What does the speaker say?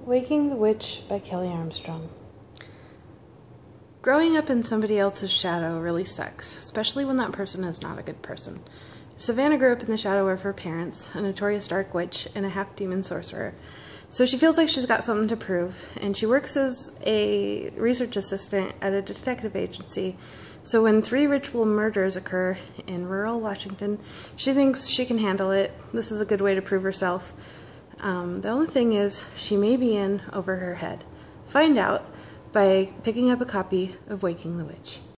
Waking the Witch by Kelley Armstrong. Growing up in somebody else's shadow really sucks, especially when that person is not a good person. Savannah grew up in the shadow of her parents, a notorious dark witch and a half-demon sorcerer. So she feels like she's got something to prove, and she works as a research assistant at a detective agency. So when 3 ritual murders occur in rural Washington, she thinks she can handle it. This is a good way to prove herself. The only thing is, she may be in over her head. Find out by picking up a copy of Waking the Witch.